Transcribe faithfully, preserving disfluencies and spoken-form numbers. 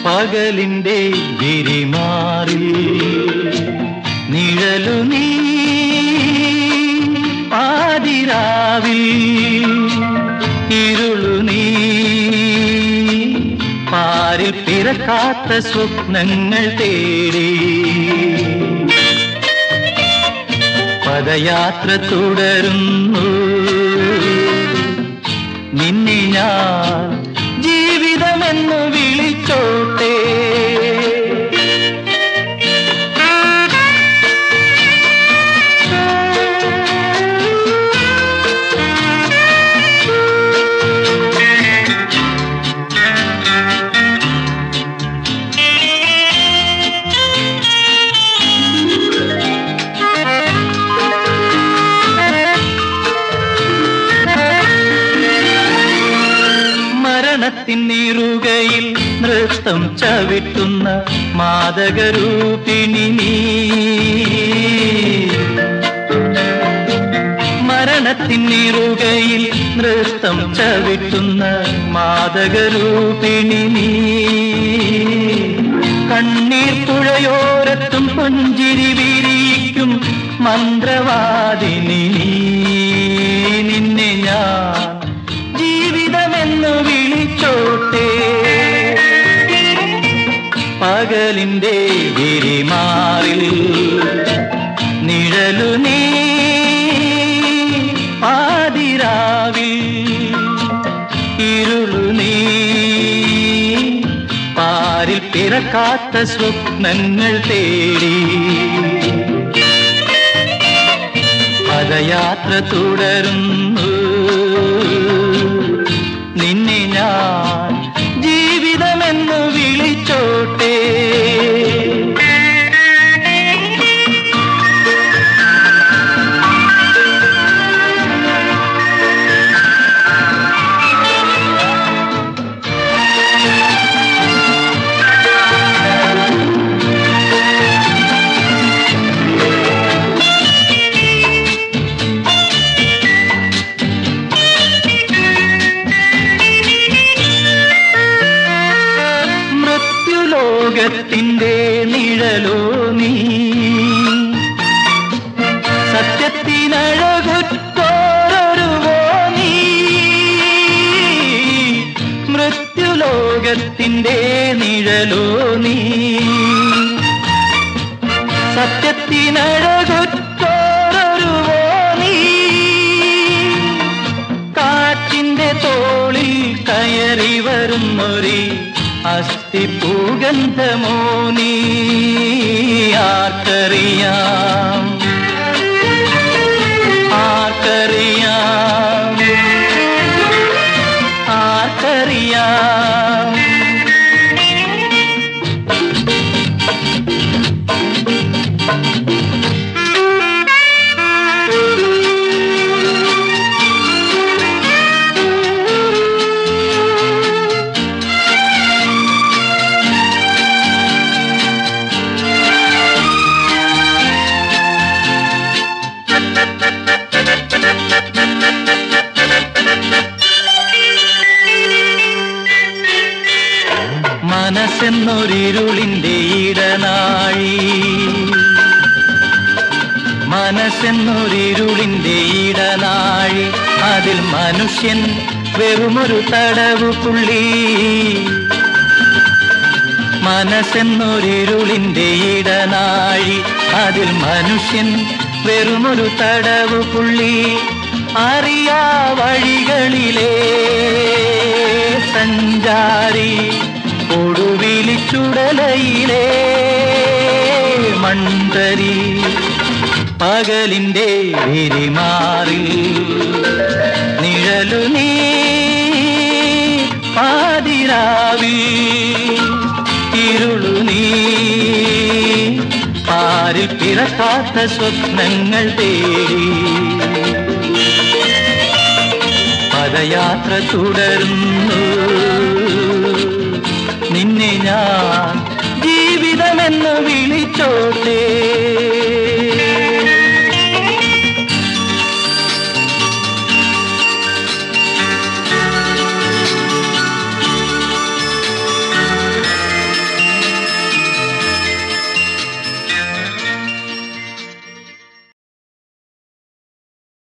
പകലിന്റെ വിരിമാറിൽ നിഴലു നീ പാതിരാവിൽ ഇരുളു നീ പാരിൽ പിറക്കാത്ത സ്വപ്നങ്ങൾ തേടി പദയാത്ര തുടരുന്നു നിന്നെ ഞാൻ ജീവിതമെന്നു വിളിച്ചോട്ടെ. ിൽ നൃത്തം ചവിട്ടുന്ന മാദകരൂപിണി നീ മരണത്തിനിറുകയിൽ നൃത്തം ചവിട്ടുന്ന മാദകരൂപിണി നീ കണ്ണീർ പുഴയോരത്തും പുഞ്ചിരി വിരിയിക്കും മന്ത്രവാദിനി നീ. നിന്നെ ഞാൻ ജീവിതമെന്നു വിളിച്ചോട്ടെ. പകലിന്റെ വിരിമാറിൽ നിഴലു നീ പാതിരാവിൽ ഇരുളു നീ പാരിൽ പിറക്കാത്ത സ്വപ്നങ്ങൾ തേടി പദയാത്ര തുടരുന്നു നിന്നെ ഞാൻ ജീവിതമെന്നു വിളിച്ചോട്ടെ. ലോകത്തിന്റെ നിഴലോ നീ സത്യത്തിനഴകുറ്റോരൊരുവോ നീ മൃത്യുലോകത്തിന്റെ നിഴലോ നീ സത്യത്തിനഴകുറ്റോരൊരുവോ നീ കാറ്റിന്റെ തോളിൽ കയറി വരുന്നൊരി അസ്ഥിപൂഗന്ധമോ നീ ആർക്കറിയാം ആർക്കറിയാം ആർക്കറിയാം. മനസ്സെന്നൊരിരുളിന്റെ ഇടനാഴി മനസ്സെന്നൊരിരുളിന്റെ ഇടനാഴി അതിൽ മനുഷ്യൻ വെറുമൊരു തടവു പുള്ളി മനസ്സെന്നൊരിരുളിന്റെ ഇടനാഴി അതിൽ മനുഷ്യൻ വെറുമൊരു തടവു പുള്ളി അറിയാ വഴികളിലെ സഞ്ചാരി കൊടുവിളിച്ചുടലയിലെ മണ്ടരി പകലിന്റെ വിരിമാറിൽ നിഴലു നീ പാതിരാവിൽ ഇരുളു നീ പാരിൽ പിറക്കാത്ത സ്വപ്നങ്ങൾ തേടി പദയാത്ര തുടരുന്നു നിന്നെ ഞാൻ ജീവിതമെന്ന് വിളിച്ചോട്ടെ.